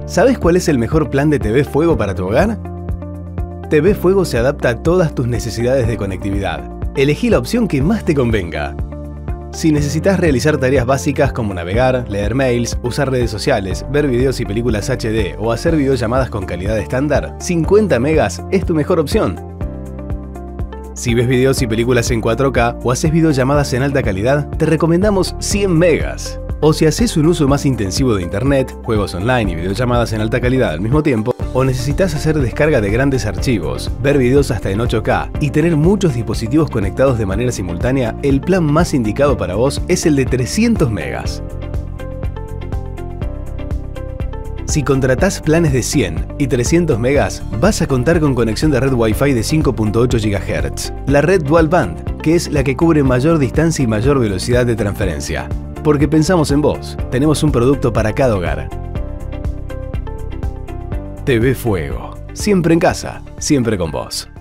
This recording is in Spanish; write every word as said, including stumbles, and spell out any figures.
¿Sabes cuál es el mejor plan de T V Fuego para tu hogar? T V Fuego se adapta a todas tus necesidades de conectividad. Elegí la opción que más te convenga. Si necesitas realizar tareas básicas como navegar, leer mails, usar redes sociales, ver videos y películas H D o hacer videollamadas con calidad estándar, cincuenta megas es tu mejor opción. Si ves videos y películas en cuatro K o haces videollamadas en alta calidad, te recomendamos cien megas. O si haces un uso más intensivo de internet, juegos online y videollamadas en alta calidad al mismo tiempo, o necesitas hacer descarga de grandes archivos, ver videos hasta en ocho K y tener muchos dispositivos conectados de manera simultánea, el plan más indicado para vos es el de trescientos megas. Si contratás planes de cien y trescientos megas, vas a contar con conexión de red Wi-Fi de cinco punto ocho gigahertz, la red Dual Band, que es la que cubre mayor distancia y mayor velocidad de transferencia. Porque pensamos en vos, tenemos un producto para cada hogar. T V Fuego, siempre en casa, siempre con vos.